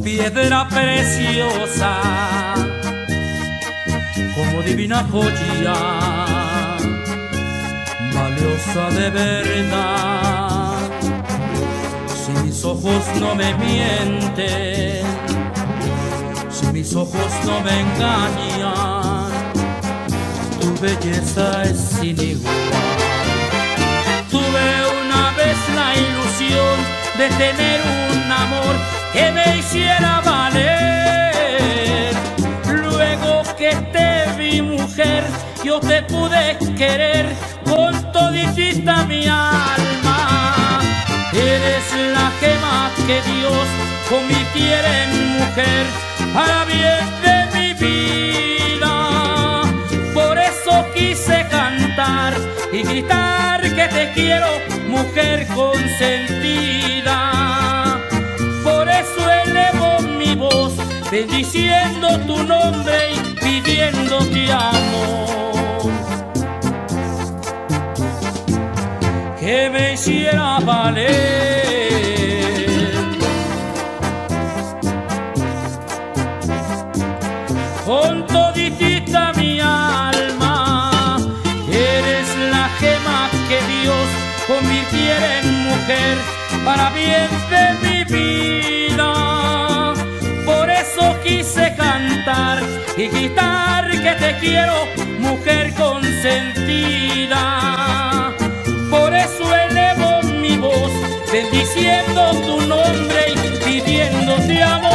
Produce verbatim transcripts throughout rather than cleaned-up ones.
piedra preciosa, como divina joya, valiosa de verdad. Si mis ojos no me mienten, si mis ojos no me engañan, tu belleza es sin igual. Tuve una vez la ilusión de tener un amor que me hiciera valer. Luego que te vi, mujer, yo te pude querer con toditita mi alma. Eres la gema que Dios convirtiera en mujer para bien de mi vida. Por eso quise cantar y gritar que te quiero, mujer consentida. Por eso elevo mi voz, bendiciendo tu nombre y pidiéndote amor, que me hiciera valer. Con toditita mi alma, eres la gema que Dios convirtiera en mujer para bien de mi vida. Por eso quise cantar y gritar que te quiero, mujer consentida. Por eso elevo mi voz, bendiciendo tu nombre y pidiéndote amor.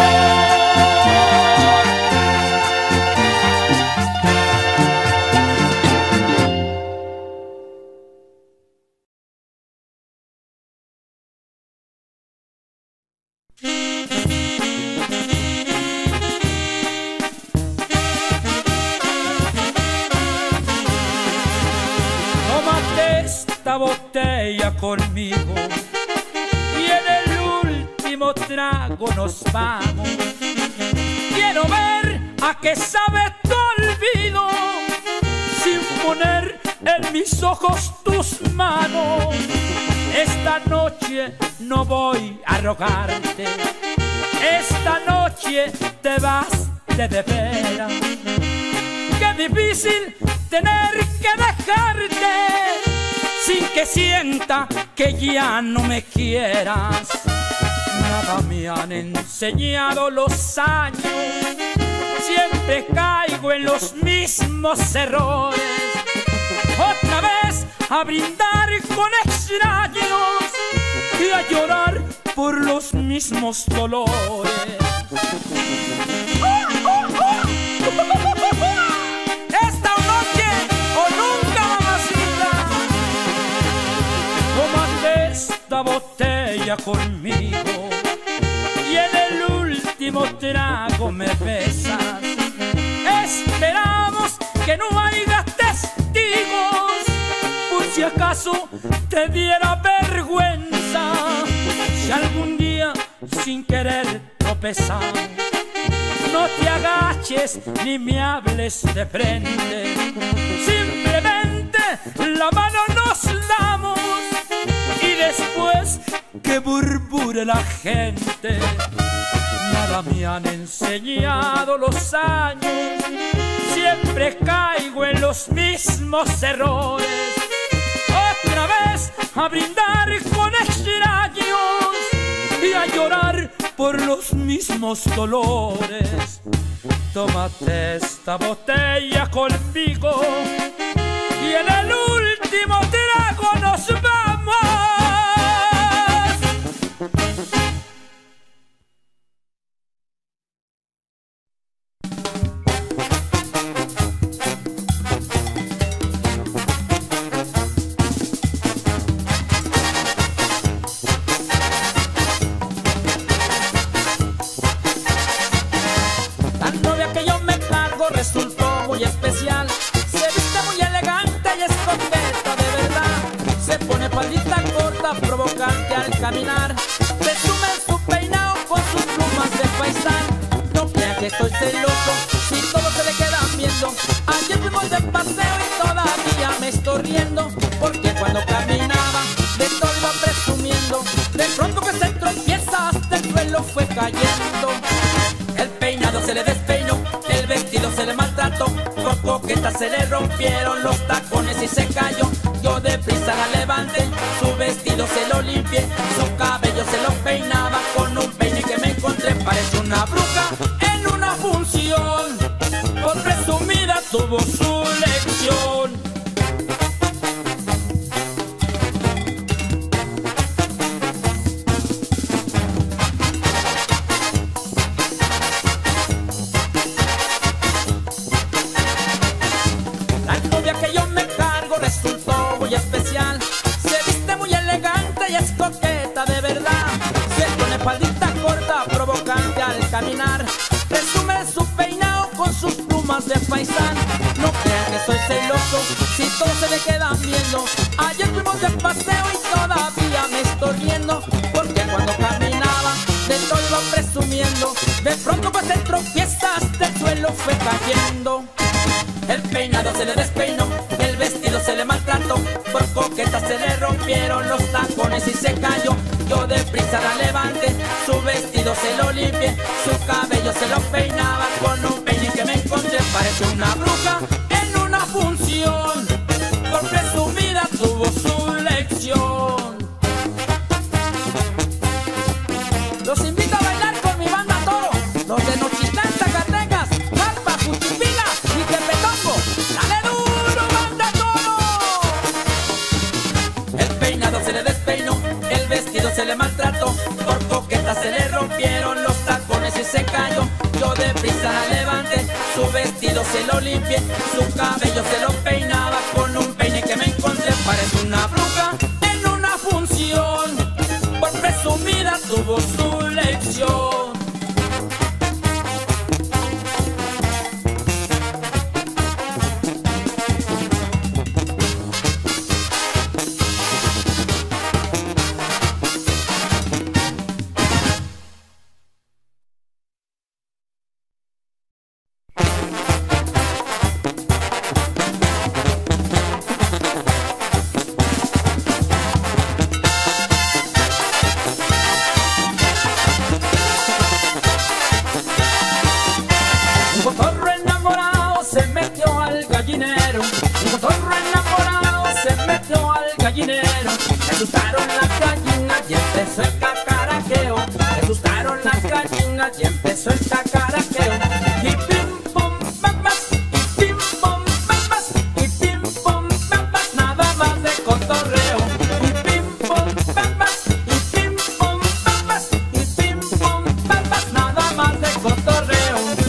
Esta botella conmigo y en el último trago nos vamos. Quiero ver a qué sabe tu olvido sin poner en mis ojos tus manos. Esta noche no voy a rogarte, esta noche te vas de de veras. Qué difícil tener que dejarte sin que sienta que ya no me quieras. Nada me han enseñado los años, siempre caigo en los mismos errores. Otra vez a brindar con extraños y a llorar por los mismos dolores. Esta noche o nunca, mamacita. Tómate esta botella conmigo y en el último trago me besas. Esperamos que no haya testigos por si acaso te diera vergüenza. Si algún día sin querer tropezar, no te agaches ni me hables de frente. Simplemente la mano nos damos y después que burbure la gente. Nada me han enseñado los años, siempre caigo en los mismos errores. Otra vez a brindar con extraños y a llorar por los mismos dolores. Tómate esta botella conmigo y en el último trago nos vamos. Resultó muy especial, se viste muy elegante y es coqueta de verdad. Se pone faldita corta, provocante al caminar, presume su peinado con sus plumas de paisán. No crean que estoy celoso, si todos se le quedan viendo. Ayer fuimos de paseo y todavía me estoy riendo, porque cuando caminaba de todo iba presumiendo. De pronto que se tropieza hasta el suelo fue cayendo. se le rompieron los tacones y se cayó. Yo deprisa la levanté, su vestido se lo limpié, su cabello se lo peinaba con un peine que me encontré. Parece una bruja en una función, por presumida tuvo su lección. Especial, se viste muy elegante y es coqueta de verdad. Se pone faldita corta, provocante al caminar. Presume su peinado con sus plumas de faisán. No crean que soy celoso, si todos se le quedan viendo. Ayer fuimos de paseo y todavía me estoy riendo, porque cuando caminaba de todo iba presumiendo. De pronto pues se tropieza, hasta el suelo fue cayendo. El peinado se le despeinó, el vestido se le maltrató, por coqueta se le rompieron los tacones y se cayó. Yo deprisa la levanté, su vestido se lo limpié, su cabello se lo peinaba con un peine que me encontré. Parece una bruja en una función, por presumida tuvo su lección. Los invito a bailar con mi banda Toro, los de Nochitlán, Zacatecas, Jalpa, Juchipila y Tepetongo. ¡Dale duro, banda Toro! El peinado se le despeinó, el vestido se le maltrató, por coqueta se le rompieron los tacones y se cayó. Yo deprisa la levanté, su vestido se lo limpié, su cabello se lo peinaba con un peine que me encontré. Parece una bruja en una función, por presumida tuvo su lección. Le asustaron las gallinas y empezó el cacaraqueo. Le asustaron las gallinas y empezó el cacaraqueo. Y pim pum papas, y pim pum papas, y pim pum papas, nada más de cotorreo. Y pim pum papas, y pim pum papas, y pim pum papas, nada más de cotorreo.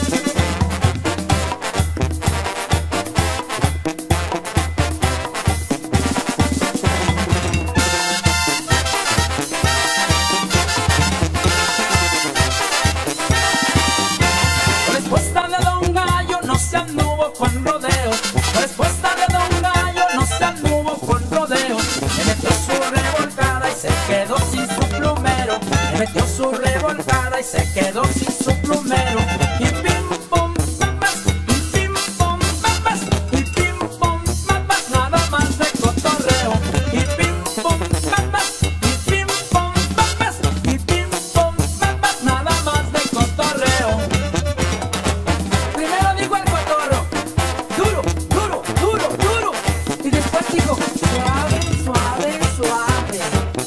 Con rodeo, respuesta de Don Gallo, no se anduvo con rodeo. Le metió su revolcada y se quedó sin su plumero. Le metió su revolcada y se quedó sin su plumero. Y pim pum papas, y pim pum papas, y pim pum papas, nada más de cotorreo. Y pim pum papas, y pim pum papas, y pim pum papas, nada más de cotorreo. Primero dijo el cotorro, duro, duro, duro, duro. Y después dijo, suave, suave, suave.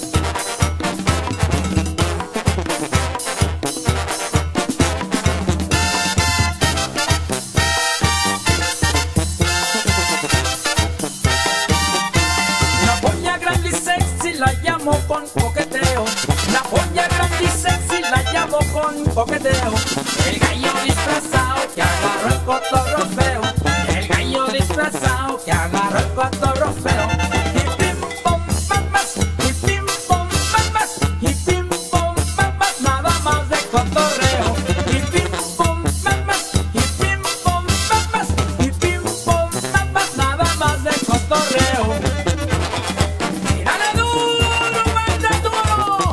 La polla grande y sexy la llamo con coqueteo. La polla grande y sexy la llamo con coqueteo. El gallo disfrazado que agarró el cotorro feo. El gallo disfrazado que agarró el cotorro feo. Y pim pum papas, y pim pum papas, y pim pum papas, nada más de cotorreo. Y pim pum papas, y pim pum papas, y pim pum papas, nada más de cotorreo. ¡Dale duro, banda duro!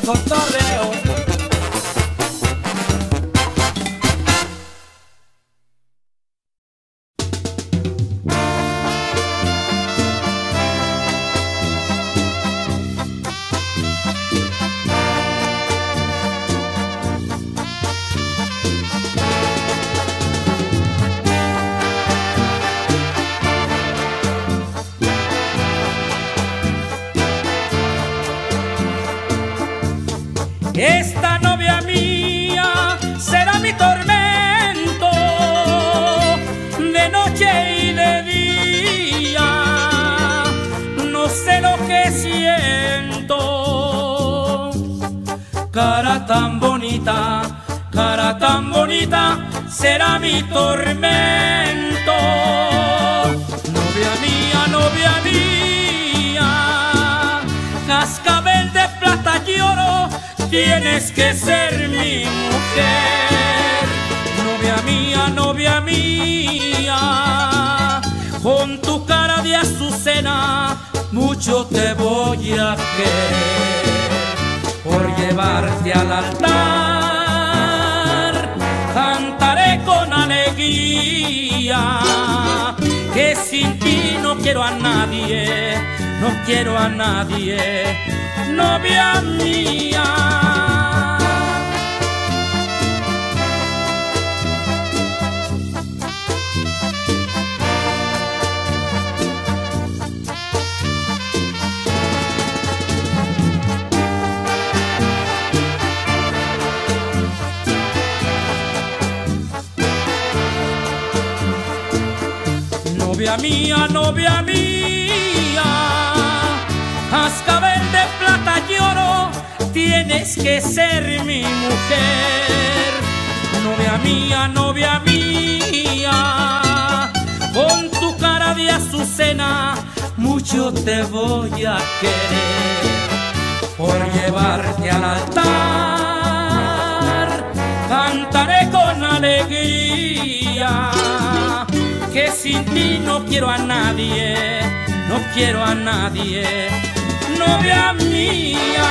cotorreo. Esta novia mía será mi tormento de noche y de día. No sé lo que siento. Cara tan bonita, cara tan bonita, será mi tormento. Novia mía, novia mía, cascabel de plata y oro, tienes que ser mi mujer. Novia mía, novia mía, con tu cara de azucena mucho te voy a querer. Por llevarte al altar cantaré con alegría, que sin ti no quiero a nadie, no quiero a nadie, novia mía. Novia mía, novia mía, cascabel de plata y oro, tienes que ser mi mujer. Novia mía, novia mía, con tu cara de azucena mucho te voy a querer. Por llevarte al altar cantaré con alegría, que sin ti no quiero a nadie, no quiero a nadie, novia mía.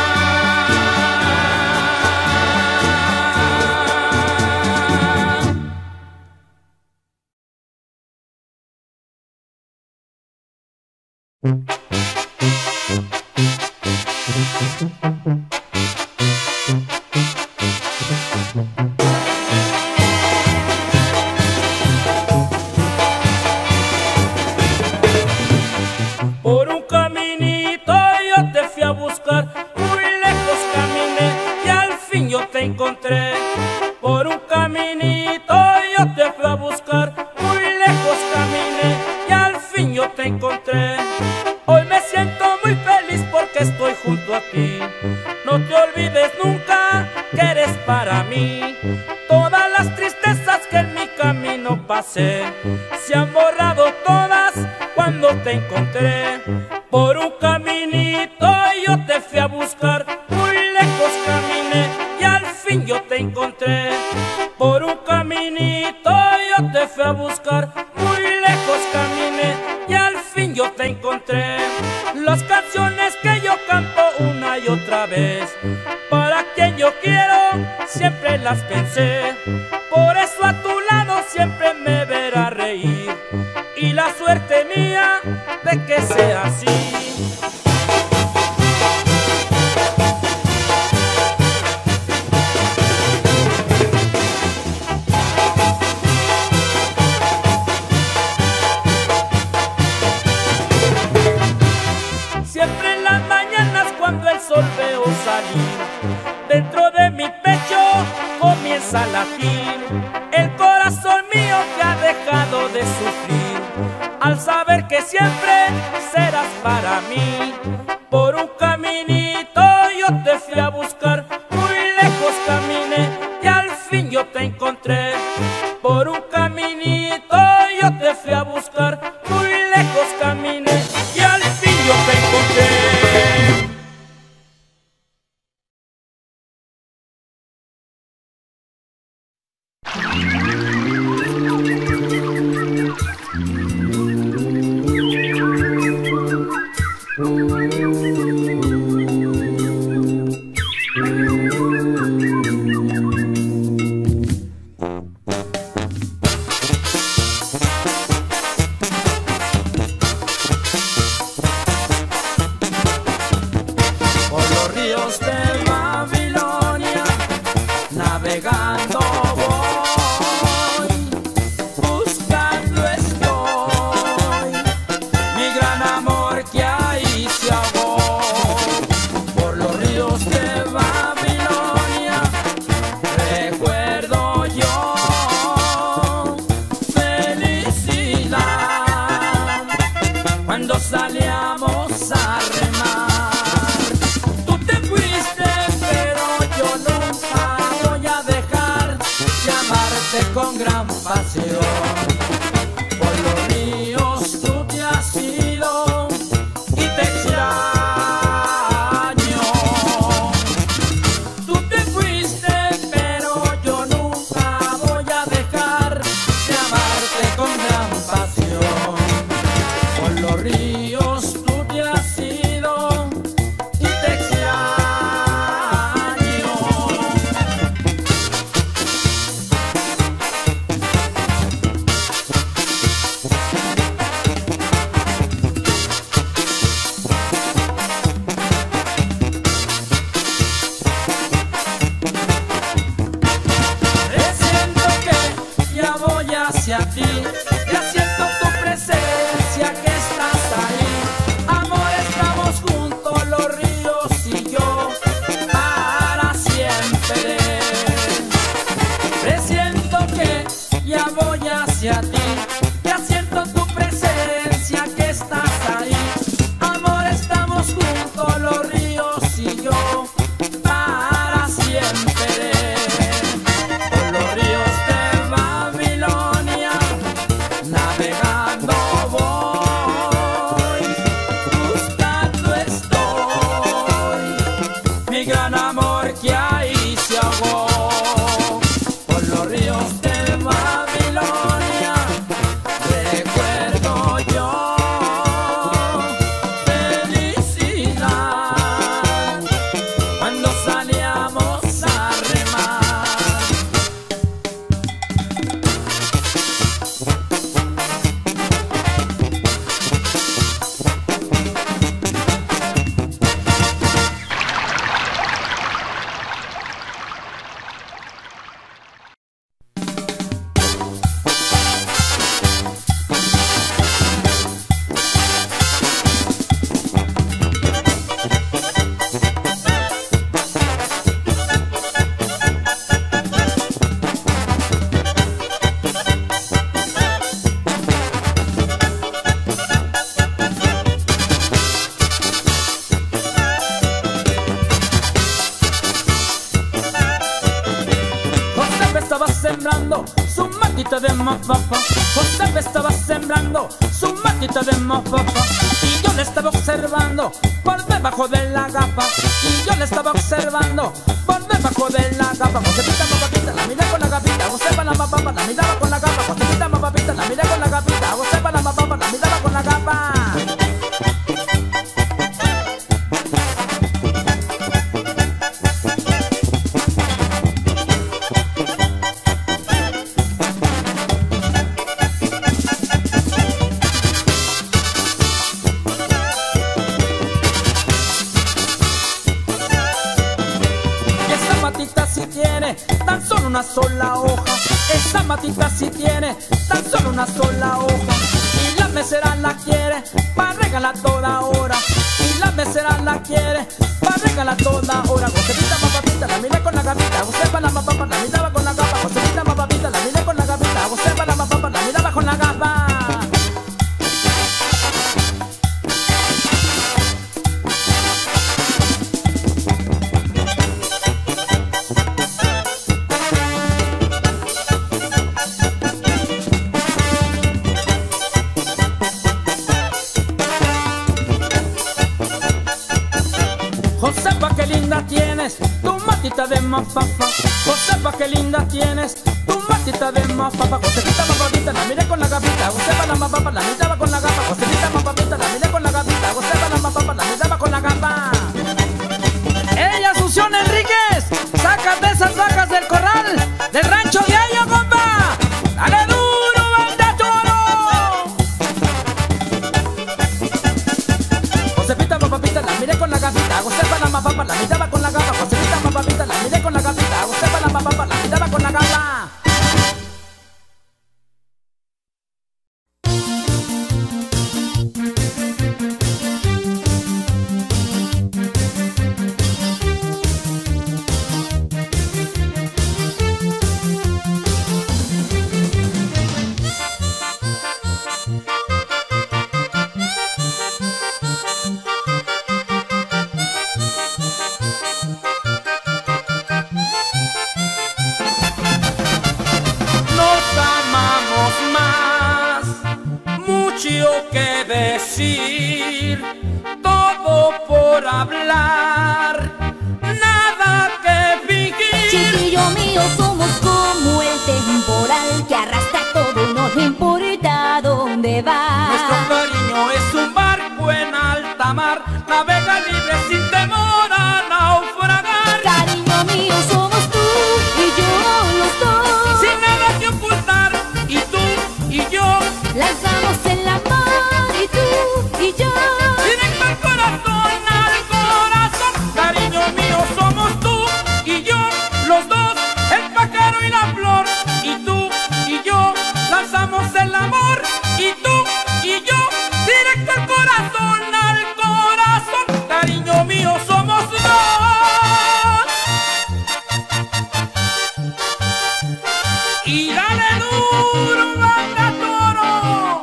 Por un caminito yo te fui a buscar, muy lejos caminé y al fin yo te encontré. Por un caminito yo te fui a buscar, muy lejos caminé y al fin yo te encontré. Hoy me siento muy feliz porque estoy junto a ti. No te olvides nunca que eres para mí. Todas las tristezas que en mi camino pasé se han borrado todas cuando te encontré. Por un caminito yo te fui a buscar, muy lejos caminé y al fin yo te encontré. Por un caminito yo te fui a buscar, muy lejos caminé y al fin yo te encontré. Las canciones que yo canto una y otra vez, para quien yo quiero siempre las pensé. Por eso a tu lado siempre me verás reír, y la suerte mía de que sea así. Siempre en las mañanas cuando el sol veo salir, dentro de mi pecho comienza a latir el corazón mío que ha dejado de sufrir, al saber que siempre serás para mí. Por un caminito yo te fui a buscar, muy lejos caminé y al fin yo te encontré. Por un caminito yo te fui a buscar, muy lejos caminé y al fin yo te encontré. navegando voy, buscando estoy, mi gran amor que ahí se ahogó, por los ríos de Babilonia, recuerdo yo felicidad, cuando salíamos a remar. Tú te fuiste, pero yo nunca voy a dejar de amarte con gran pasión. Por los ríos tú te has ido y te extraño. Tú te fuiste, pero yo nunca voy a dejar de amarte con gran pasión. Por los ríos tú te has ido y te extraño. Presiento que ya voy hacia ti, ya siento tu presencia que estás ahí. Amor, estamos juntos los ríos y yo para siempre. Presiento que ya voy hacia ti, ya siento tu presencia que estás ahí. Amor, estamos juntos los ríos y yo para siempre. Por los ríos de Babilonia, navegando voy, buscando estoy, mi gran amor que ahí se ahogó. Por los ríos de Babilonia, recuerdo yo felicidad, cuando salíamos a remar. Josefa estaba sembrando su matita de mapapa. Josefa estaba sembrando su matita de mapapa. Y yo le estaba observando por debajo de la gapa. Y yo le estaba observando por debajo de la gapa. Josefita mapapita, la miré con la gapita. Josefa la mapapa, la miraba con la gapa. Josefita mapapita, la miré con la gapita. Josefa la mapapa, la miraba con la gapa. Esa matita si tiene tan solo una sola hoja. Esa matita si tiene tan solo una sola hoja. Y la mesera la quiere para regalar toda hora. Y la mesera la quiere para regalar toda hora. Josefita mapapita, la miré con la gapita. Josefa la mapapa, la miraba con la gapa. Josefita mapapita, la miré con la gapita. Josefa la mapapa, la miraba con la gapa. Josefa, qué linda tienes tu matita de mapapa. Josefa, qué linda tienes tu matita de mapapa. Josefita mapapita, la miré con la gapita. Josefa la mapapa, la miraba con la gapa. Josefita mapapita, la miré con la gapita. Josefa la mapapa, la miraba con la gapa. ¡Ey, Asunción Enríquez! ¡Sácate esas vacas del corral del rancho de Ayo, compa! ¡Dale duro, banda toro! Josefita mapapita, la miré con la gapita. Josefa la mapapa, la miraba con la gapa. Josefita mapapita, la miré con la gapita. Josefa la mapapa, la por la gala. Que decir, todo por hablar, nada que fingir. Chiquillo mío, somos como el temporal que arrastra todo y no le importa dónde va. Nuestro cariño es un barco en alta mar, navega libre sin temor a naufragar. Cariño mío, somos tú y yo los dos, sin nada que ocultar, y tú y yo lanzamos en la mar. Y tú y yo, directo al corazón, al corazón. Cariño mío, somos tú y yo, los dos, el pájaro y la flor. Y tú y yo, lanzamos el amor. Y tú y yo, directo al corazón, al corazón. Cariño mío, somos dos. Y dale duro, banda toro.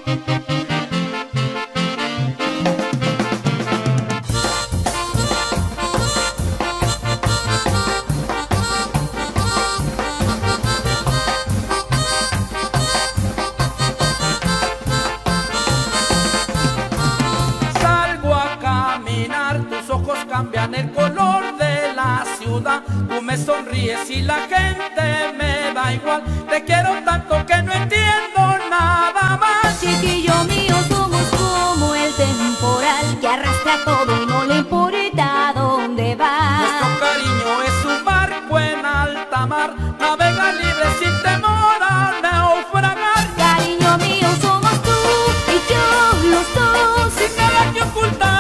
Cambian el color de la ciudad. Tú me sonríes y la gente me da igual. Te quiero tanto que no entiendo nada más. Chiquillo mío, somos como el temporal que arrastra todo y no le importa dónde va. Nuestro cariño es un barco en alta mar, navega libre sin temor a naufragar. Cariño mío, somos tú y yo los dos, sin nada que ocultar.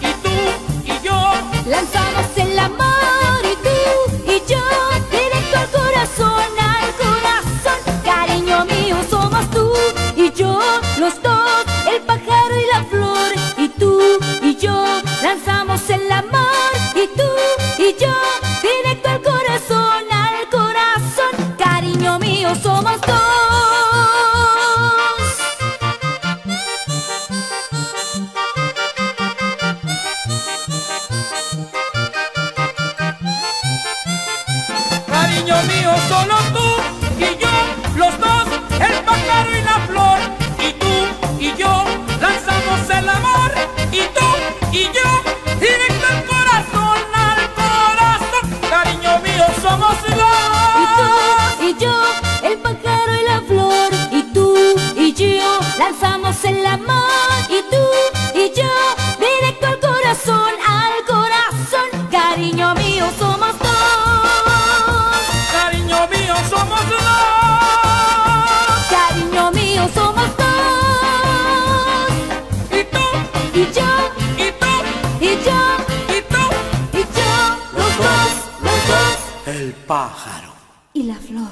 Lanzamos en la mar y tú y yo, directo al corazón, al corazón. Cariño mío, somos tú y yo, los dos, el pájaro y la flor. Y tú y yo, lanzamos en la mar y tú y yo, directo al corazón, al corazón. Cariño mío, somos dos. Cariño mío, solo tú y yo, los dos, el pájaro y la flor. Y tú y yo, lanzamos el amor. Y tú y yo, directo al corazón, al corazón. Cariño mío, somos dos. Y tú y yo, el pájaro y la flor. Y tú y yo, lanzamos el amor. Y tú y yo, directo al corazón, al corazón. Cariño mío, somos dos. Cariño mío, somos dos. Cariño mío, somos dos. Y tú y yo, y tú y yo, y tú y yo, los dos, los dos. El pájaro Y la flor.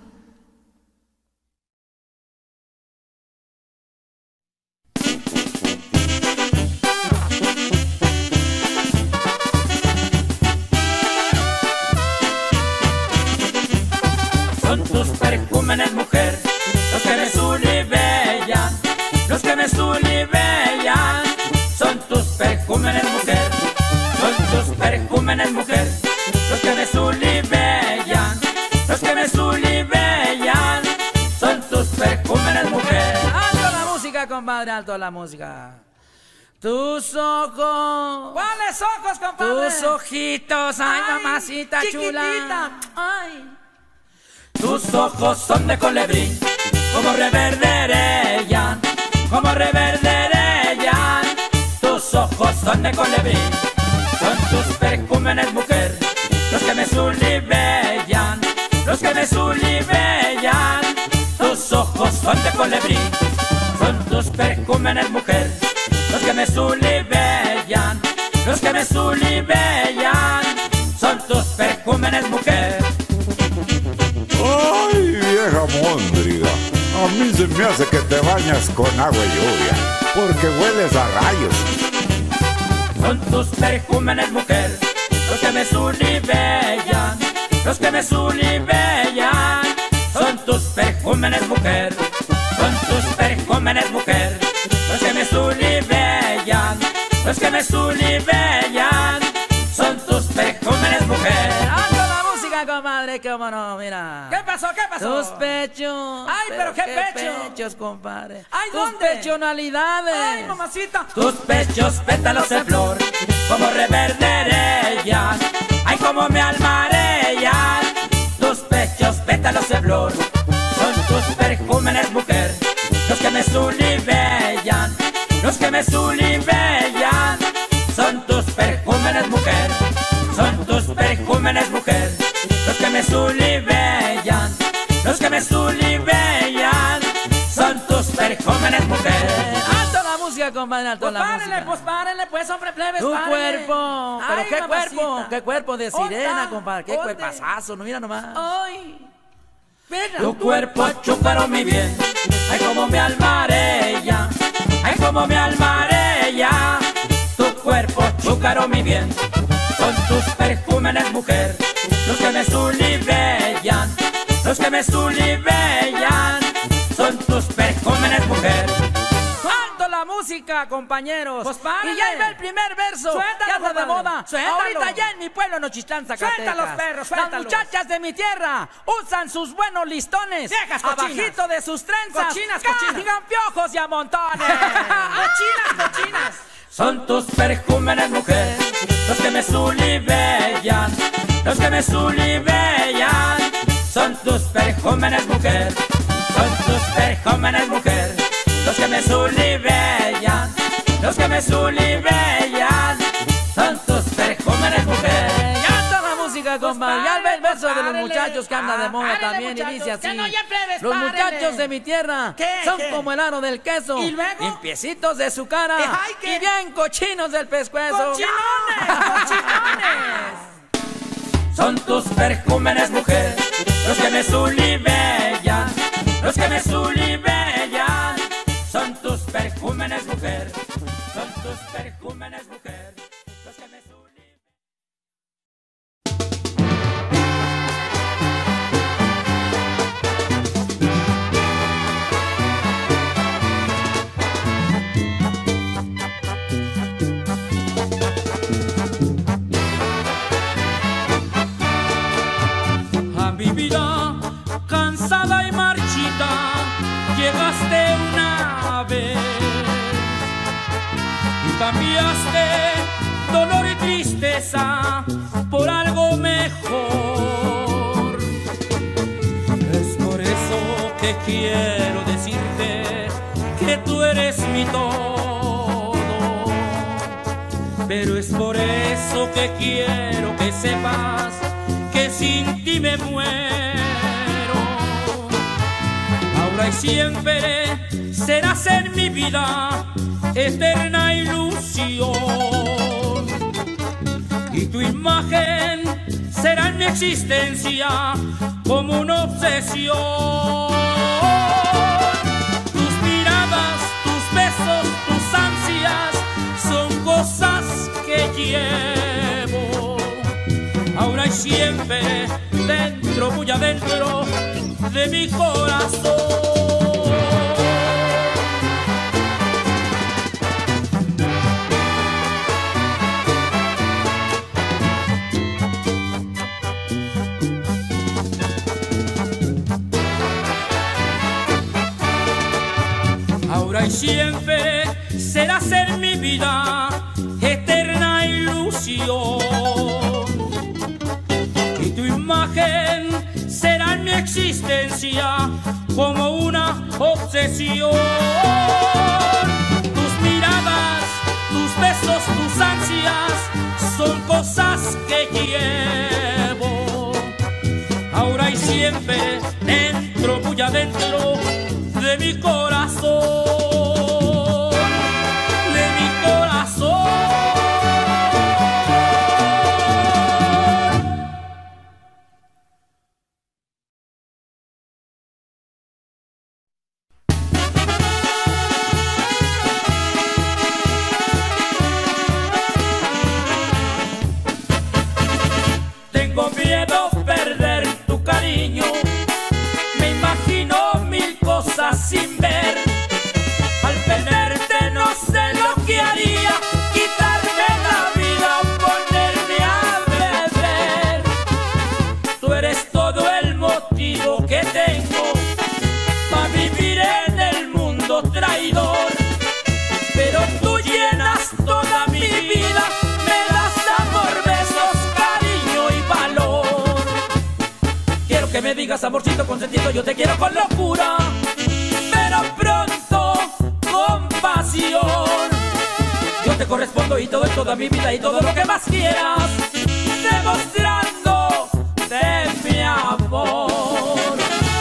Son tus perjúmenes, mujer, los que me sulibellan, los que me sulibellan. Son tus perjúmenes, mujer, son tus perjúmenes, mujer, los que me sulibellan, los que me sulibellan. Son tus perjúmenes, mujer. Alto la música, compadre, alto la música. Tus ojos. ¿Cuáles ojos, compadre? Tus ojitos, ay, ay mamacita chiquitita. chula. Ay. Tus ojos son de colibrí, como reverdereyan, como reverdereyan. Tus ojos son de colibrí, son tus perjúmenes, mujer, los que me sulibellan, los que me sulibellan. Tus ojos son de colibrí, son tus perjúmenes, mujer, los que me sulibellan, los que me sulibellan. Son tus perjúmenes, mujer. A mí se me hace que te bañas con agua y lluvia, porque hueles a rayos. Son tus perjúmenes, mujer, los que me sulibellan, los que me sulibellan. Son tus perjúmenes, mujer, son tus perjúmenes, mujer, los que me sulibellan, los que me sulibellan. Son tus perjúmenes, mujer. ¡Alto la música, comadre! ¡Cómo no! Mira. ¿Qué pasó? ¿Qué pasó? Tus pechos. Ay, pero ¿qué pecho? pechos, compadre. Ay, tus ¿dónde? pechonalidades. Ay, mamacita. Tus pechos, pétalos en flor, como reverderellas. Ay, como me almarellan. Tus pechos, pétalos en flor, son tus perjúmenes, mujer, los que me sulibellan, los que me sulibellan. Son tus perjúmenes, mujer, son tus perjúmenes, mujer, los que me sulibellan, los que me sulibellan. Son tus perjúmenes, mujer. ¡Alto la música, compadre! ¡Alto Pues la párenle, música! pues párenle, pues, hombre plebes, Tu párenle. cuerpo, pero Ay, qué mamacita. cuerpo, qué cuerpo de sirena, Onda, compadre, qué ¿dónde? cuerpazazo, no mira nomás. Ay, venga. Tu cuerpo chúparo mi bien, Ay, como me almarella, ay, como me almarella. Tu cuerpo, chúcaro mi bien, son tus perjúmenes, mujer, los que me sulibellan, los que me sulibellan. Son tus perjúmenes, mujer. ¡alto la música, compañeros! Pues párale. Y ya iba el primer verso. Suéltalo, ya está de compadre. moda. Suéltalo. Ahorita ya en mi pueblo, Nochistlán, Zacatecas. Suéltalos, perros, suéltalos. Las muchachas de mi tierra usan sus buenos listones. Viejas cochinas. Abajito de sus trenzas. Cochinas, cochinas. Cargan piojos y a montones. Cochinas, cochinas. Son tus perjúmenes, mujer, los que me sulibellan, los que me sulibellan. Son tus perjúmenes, mujer, son tus perjúmenes, mujer, los que me sulibellan, los que me sulibellan. Son tus perjúmenes, mujer. Ya está la música, compadre. Ya ve el verso de los párele. muchachos que anda de Ah, moda párele, también y muchachos, dice así. que no, ya plebes, los párele. muchachos de mi tierra ¿Qué, son qué? como el aro del queso. ¿Y luego? Limpiecitos de su cara. Ay, ¿qué? Y bien cochinos del pescuezo. ¡Cochinones! ¡Cochinones! Son tus perjúmenes, mujer, los que me sulibellan, los que me sulibellan. Son tus perjúmenes, mujer, son tus perjúmenes, mujer, los que me sulibellan. A mi vida cansada y marchita llegaste una vez y cambiaste dolor y tristeza por algo mejor. Es por eso que quiero decirte que tú eres mi todo, pero es por eso que quiero que sepas que sin ti me muero. Ahora y siempre serás en mi vida eterna ilusión, y tu imagen será en mi existencia como una obsesión. Tus miradas, tus besos, tus ansias son cosas que llevo ahora y siempre dentro, muy adentro de mi corazón. Ahora y siempre serás en mi vida eterna ilusión, y tu imagen será en mi existencia como una obsesión. Tus miradas, tus besos, tus ansias son cosas que llevo ahora y siempre dentro, muy adentro de mi corazón. me digas amorcito consentido, yo te quiero con locura, pero pronto con pasión. Yo te correspondo y todo en toda mi vida y todo lo que más quieras, demostrando de mi amor.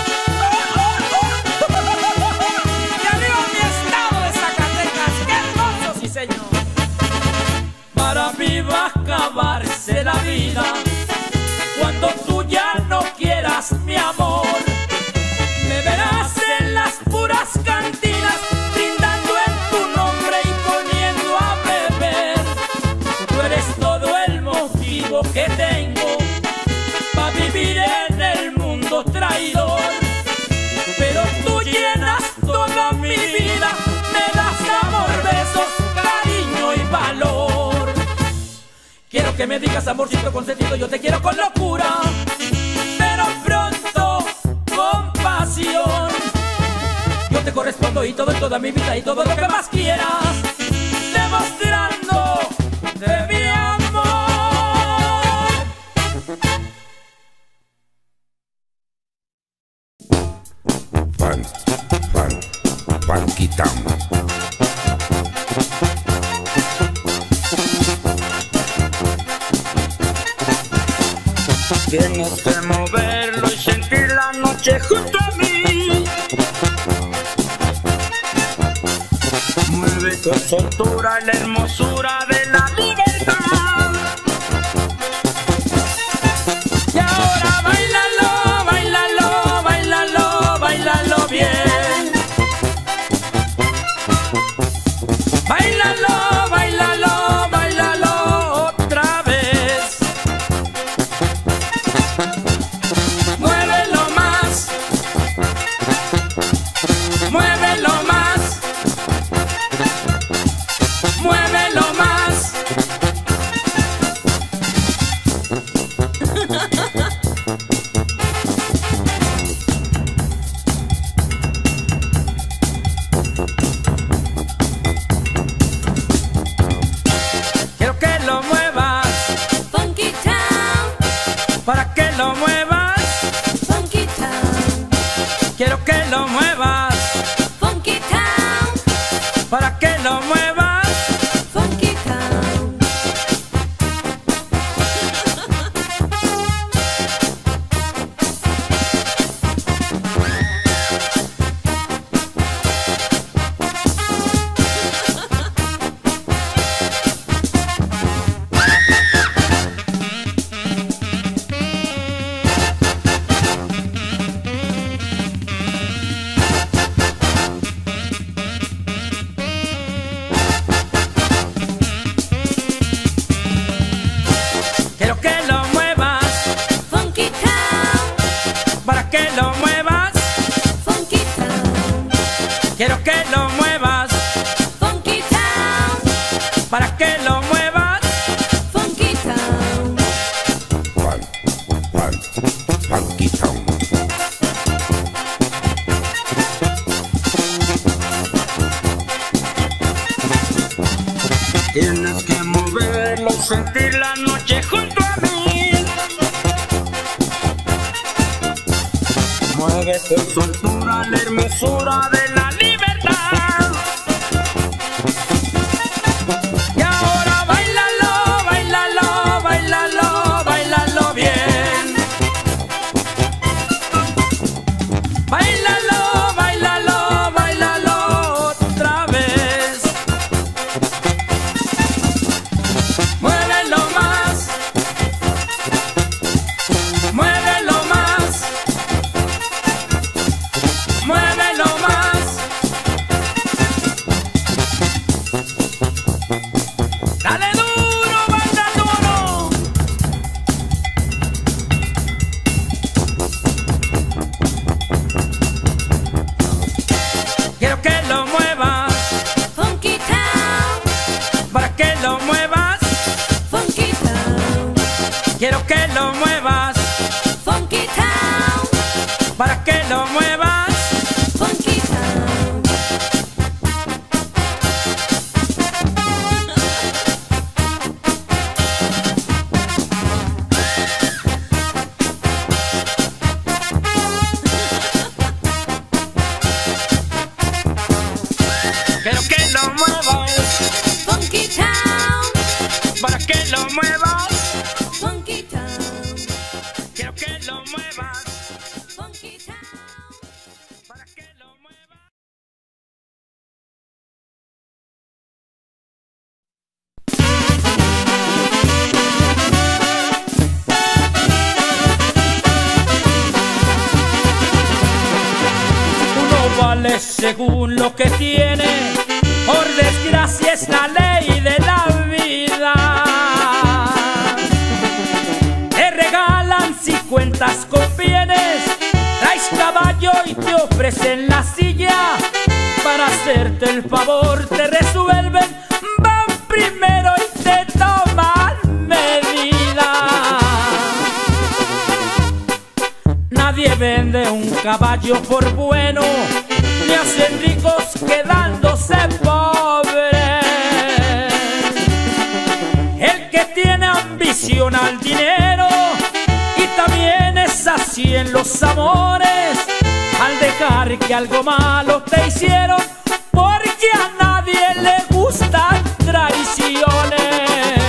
Y arriba mi estado de Zacatecas, qué hermoso, sí señor. Para mí va a acabarse la vida cuando tú ya no quieras mi amor. Me verás en las puras cantinas brindando en tu nombre y poniendo a beber. Tú eres todo el motivo que tengo para vivir en el mundo traidor. Pero tú llenas toda mi vida, me das amor, besos, cariño y valor. Quiero que me digas amorcito consentido, yo te quiero con locura, pero pronto con pasión. Yo te correspondo y todo en toda mi vida y todo lo que más quieras, demostrando de mi amor. Fan, fan, Funky Town. Tienes que moverlo y sentir la noche junto a mí. Mueve tu soltura y la hermosura de la libertad. Y ahora bailalo, bailalo, bailalo, bailalo bien. Bailalo, bailalo, bailalo otra vez. Muévelo más, muévelo más, muévelo más. Quiero que lo muevas, Funky Town, para que lo muevas. Funky Town, Quiero que lo muevas, Funky Town, para que lo muevas. Funky Town. Quiero que lo muevas, Funky Town, para que lo muevas. Funky Town, Quiero que lo muevas, Funky Town, para que lo muevas. Funky Town. Fan, fan, Funky Town. Tienes que moverlo, sentir la noche junto a mí. Mueve tu soltura, la hermosura de la libertad. Y ahora bailalo, bailalo, bailalo, bailalo bien. Bailalo, bailalo, bailalo otra vez. Muévelo más, muévelo más, muévelo más. Dale duro, baila duro. Quiero que lo muevas, Funky Town, para que lo muevas. Funky Town, Quiero que lo muevas, Funky Town, para que lo muevas. Funky Town. vale según lo que tiene, por desgracia es la ley de la vida. Te regalan si cuentas con bienes, traes caballo y te ofrecen la silla. Para hacerte el favor te resuelven, van primero y te toman medida. Nadie vende un caballo por bueno, ni hacen ricos quedándose pobres. El que tiene ambición al dinero, y también es así en los amores, al dejar que algo malo te hicieron, porque a nadie le gustan traiciones.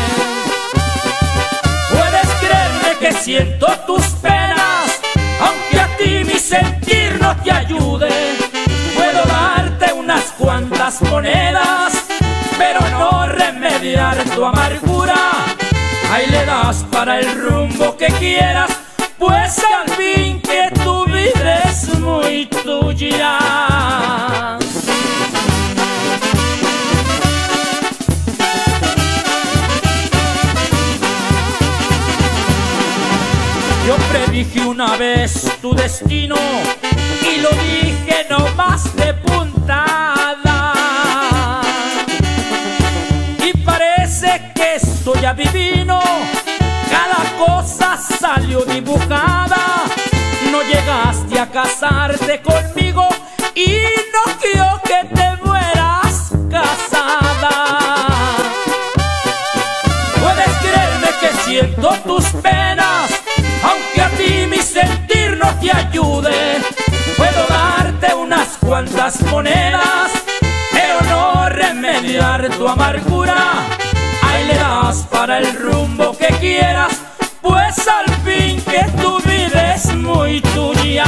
Puedes creerme que siento tus penas, aunque a ti mi sentir no te ayude. Puedo darte unas cuantas monedas, pero no remediar tu amargura. Ahí le das para el rumbo que quieras, pues al fin que tu vida es muy tuya. Yo predije una vez tu destino y lo dije no más de puntada. Y parece que soy adivino, cada cosa salió dibujada. No llegaste a casarte conmigo y no quiero que te mueras casada. Puedes creerme que siento tus penas, aunque a ti mi sentir no te ayude. Puedo darte unas cuantas monedas, pero no remediar tu amargura. Ahí le das para el rumbo que quieras, pues al fin que tu vida es muy tuya.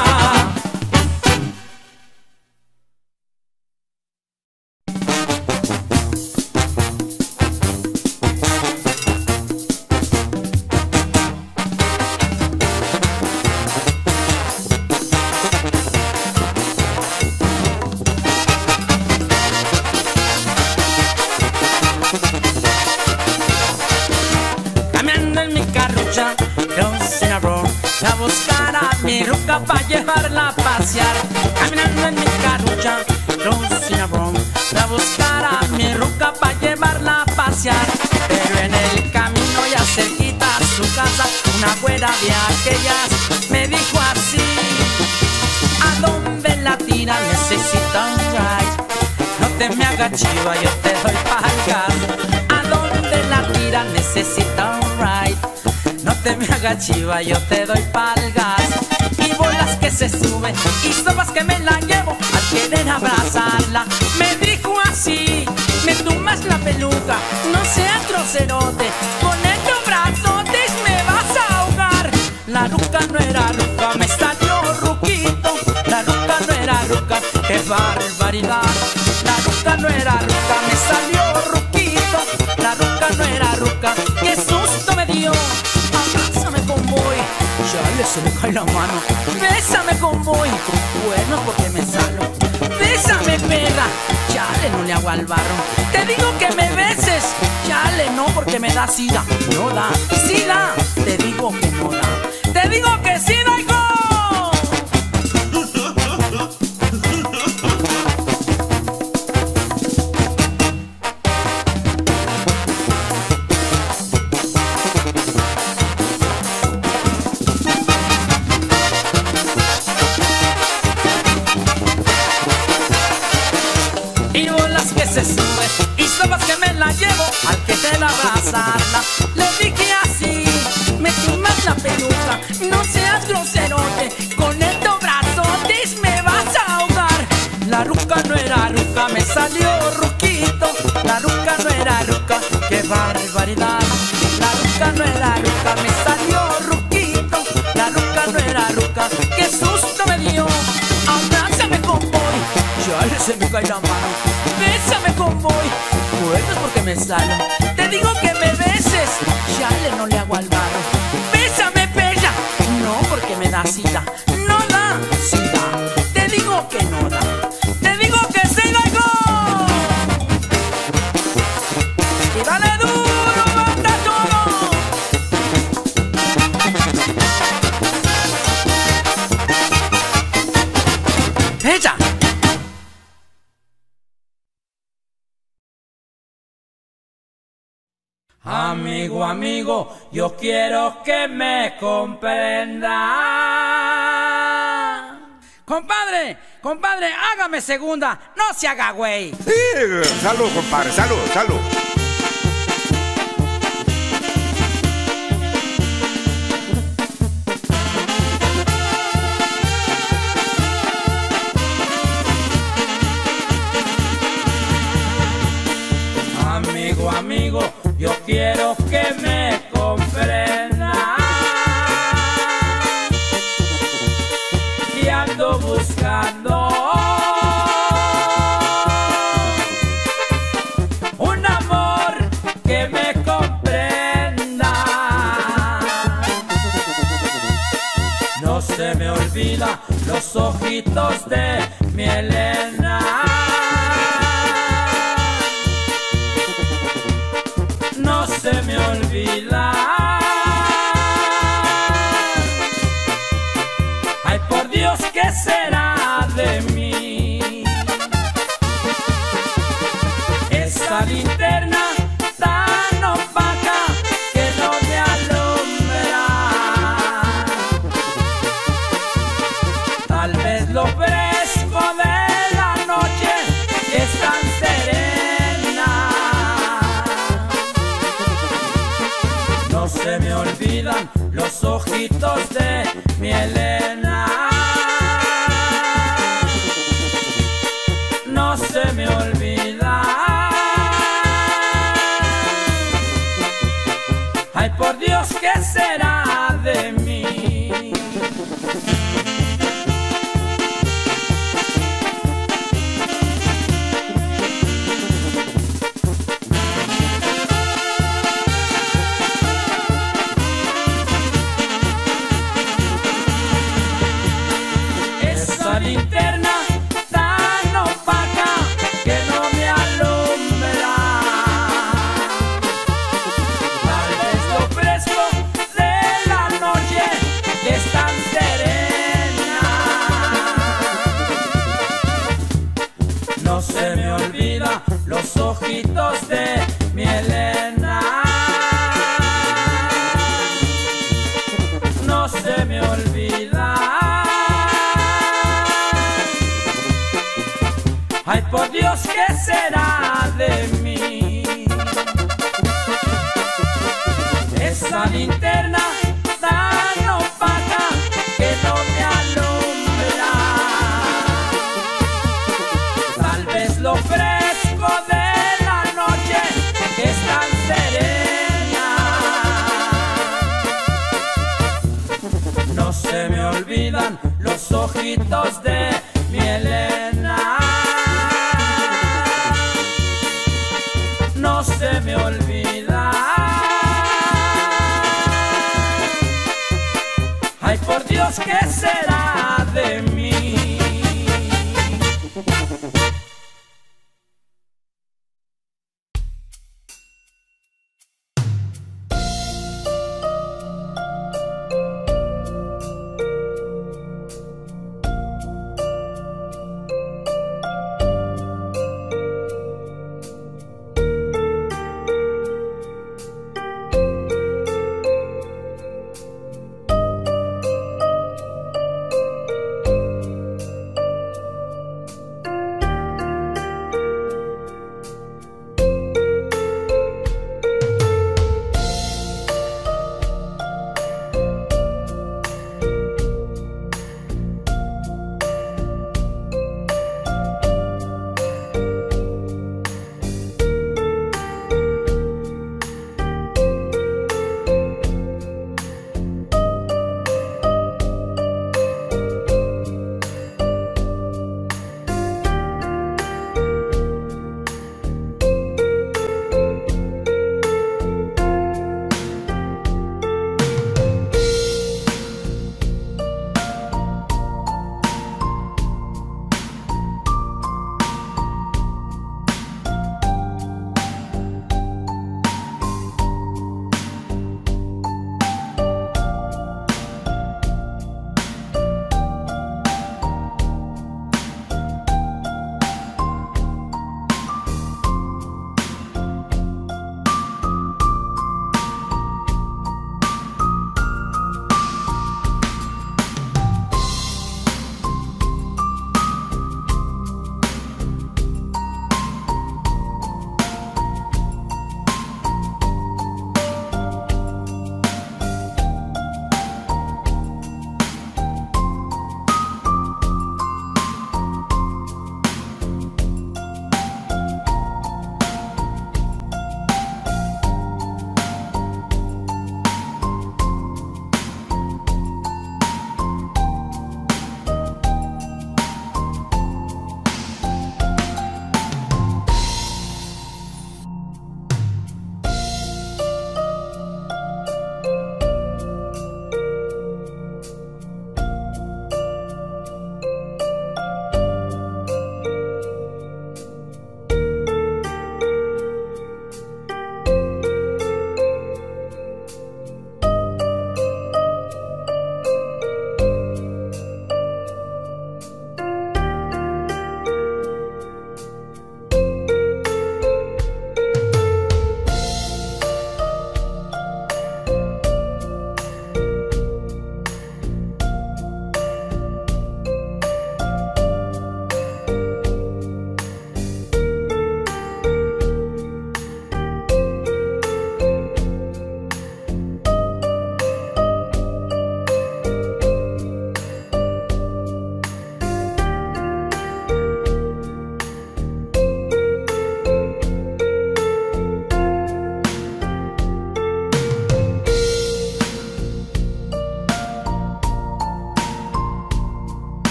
A buscar a mi ruca pa' llevarla a pasear. Caminando en mi carrucha, Rocinabón, a buscar a mi ruca pa' llevarla a pasear. Pero en el camino ya cerquita a su casa, una güera de aquellas me dijo así: ¿a dónde la tira? Necesita un ride. No te me hagas chiva, yo te doy pa'l gas. ¿A dónde la tira? Necesita un ride. No te me hagas chiva, yo te doy pa'l gas. Y bolas que se suben y sopas que me la llevo. Al querer abrazarla me dijo así: me tumbas la peluca, no seas groserote, con estos brazotes me vas a ahogar. La ruca no era ruca, me salió ruquito. La ruca no era ruca, qué barbaridad. La ruca no era ruca, me salió ruquito. La ruca no era ruca, qué susto me dio. Abrázame convoy, chale, se me cae la mano. Bésame convoy, bueno porque me salo. Bésame pega, chale, no le hago al barro. Te digo que me beses, chale, no porque me da sida. No da, sí da, te digo que no da. Te digo que sí da, hijo. Se sube y sabes que me la llevo al que te la abrazarla. Le dije así: me tumbas la peluca, no seas groserote, con estos brazotes me vas a ahogar. La ruca no era ruca, me salió ruquito. La ruca no era ruca, qué barbaridad. La ruca no era ruca, me salió ruquito. La ruca no era ruca, qué susto me dio. Abrázame convoy, ya se me cae la mano. Bésame convoy, bueno es porque me salo. Te digo que me beses, chale, no le hago al barro. Bésame bella, no porque me da sida. No da sida, te digo que no ella. Amigo, amigo, yo quiero que me comprenda. Compadre, compadre, hágame segunda, no se haga güey. Sí, salud, compadre, salud, salud. Amigo, amigo, yo quiero que me comprenda. Y ando buscando un amor que me comprenda. No se me olvida los ojitos de mi Elena. No se me olvida. Ay, por Dios, ¿qué será de mí? Esa linterna tan opaca que no me alumbra. Tal vez lo fresco de la noche es tan serena. No se me olvidan los ojitos de mi Elena. No se me olvida. Ay, por Dios, ¿qué será de mí? Esa linterna tan opaca que no me alumbra. Tal vez lo fresco de la noche que es tan serena. No se me olvida los ojitos de mi Elena. No se me olvida. Ay, por Dios, ¿qué será de mí? Esa linterna tan opaca que no me alumbra. Tal vez lo fresco de la noche es tan serena. No se me olvidan los ojitos de mi Elena. No se me olvida. Ay, por Dios, ¿qué será de mí?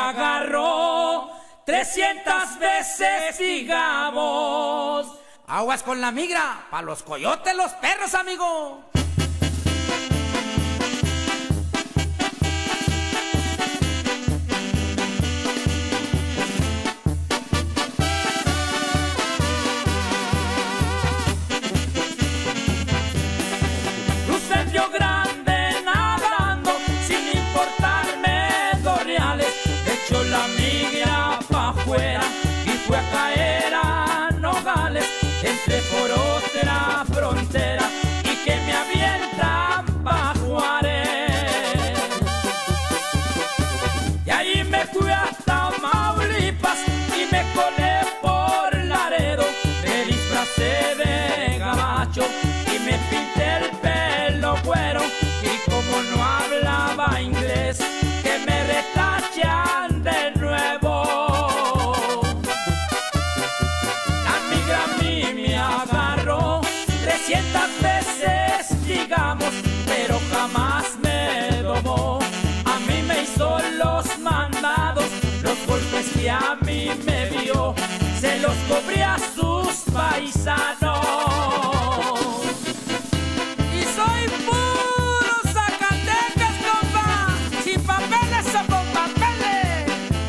agarró trescientas veces, digamos. Aguas con la migra, pa' los coyotes, los perros, amigo. Crucé el Río Grande nadando sin importarme dos reales. Echó la migra pa' afuera y fue a caer a Nogales. Entré por otra frontera y que me avientan pa' Juárez. Y ahí me fui a Tamaulipas y me colé por Laredo. Me disfracé de gabacho y me pinté el pelo güero. Y como no hablaba inglés, que me retachan de nuevo. Trescientas veces, digamos, pero jamás me domó. A mí me hizo los mandados, los golpes que a mí me dio, se los cobré a sus paisanos. Y soy puro Zacatecas, compa, sin papeles o con papeles.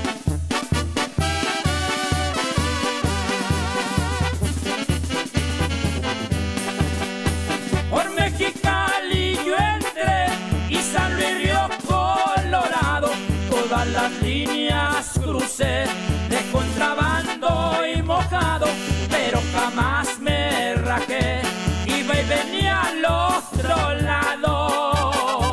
Por Mexicali yo entré y San Luis Río Colorado, todas las líneas crucé de contrabando y mojado, pero jamás me rajé, iba y venía al otro lado.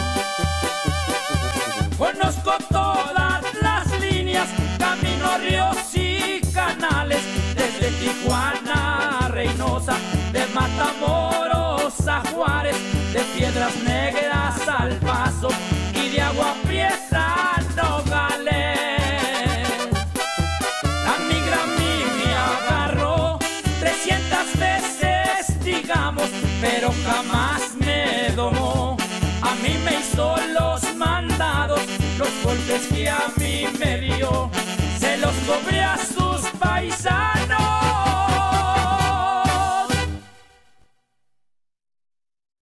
Conozco todas las líneas, camino ríos y canales, desde Tijuana a Reynosa, de Matamoros a Juárez, de Piedras Negras al Paso y de Agua Prieta a Nogales. La migra a mí me agarró trescientas veces, digamos, pero jamás me domó. A mí me hizo los mandados, los golpes que a mí me dio, se los cobré a sus paisanos.